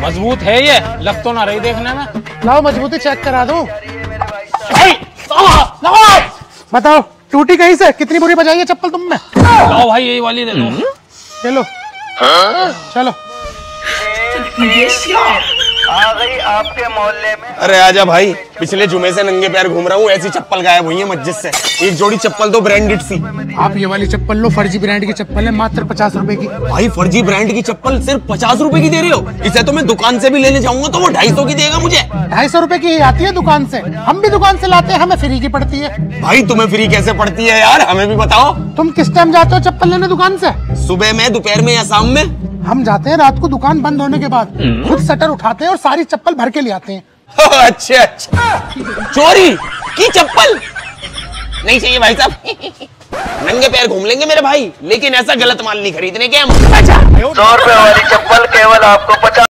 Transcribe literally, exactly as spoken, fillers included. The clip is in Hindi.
मजबूत है ये, लग तो ना रही देखने में। लाओ मजबूती चेक करा दूं। बताओ टूटी कहीं से? कितनी बुरी बजाई है चप्पल तुमने? लाओ भाई यही वाली दे दो। चलो चलो। आ गई आपके मोहल्ले में। अरे आजा भाई, पिछले जुमे से नंगे पैर घूम रहा हूँ, ऐसी चप्पल गायब हुई है मस्जिद से। एक जोड़ी चप्पल तो ब्रांडेड सी। आप ये वाली चप्पल लो, फर्जी ब्रांड की चप्पल है, मात्र पचास रुपए की। भाई फर्जी ब्रांड की चप्पल सिर्फ पचास रुपए की दे रहे हो? इसे तो मैं दुकान से भी लेने जाऊंगा तो वो ढाई सौ की देगा मुझे। ढाई सौ रुपए की आती है दुकान से, हम भी दुकान से लाते हैं, हमें फ्री की पड़ती है। भाई तुम्हें फ्री कैसे पड़ती है यार, हमें भी बताओ। तुम किस टाइम जाते हो चप्पल लेने दुकान से? सुबह में, दोपहर में या शाम में? हम जाते हैं रात को दुकान बंद होने के बाद, खुद शटर उठाते हैं और सारी चप्पल भर के ले आते हैं। अच्छा अच्छा, चोरी की चप्पल नहीं चाहिए भाई साहब। नंगे पैर घूम लेंगे मेरे भाई, लेकिन ऐसा गलत माल नहीं खरीदने के हम। सौ रुपए वाली चप्पल केवल आपको पचास